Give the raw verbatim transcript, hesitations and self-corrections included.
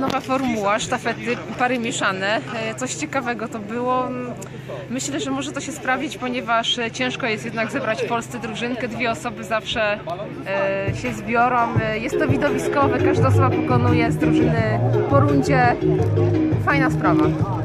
nowa formuła, sztafety, pary mieszane. Coś ciekawego to było. Myślę, że może to się sprawdzić, ponieważ ciężko jest jednak zebrać w Polsce drużynkę. Dwie osoby zawsze się zbiorą. Jest to widowiskowe, każda osoba pokonuje z drużyny po rundzie. Fajna sprawa.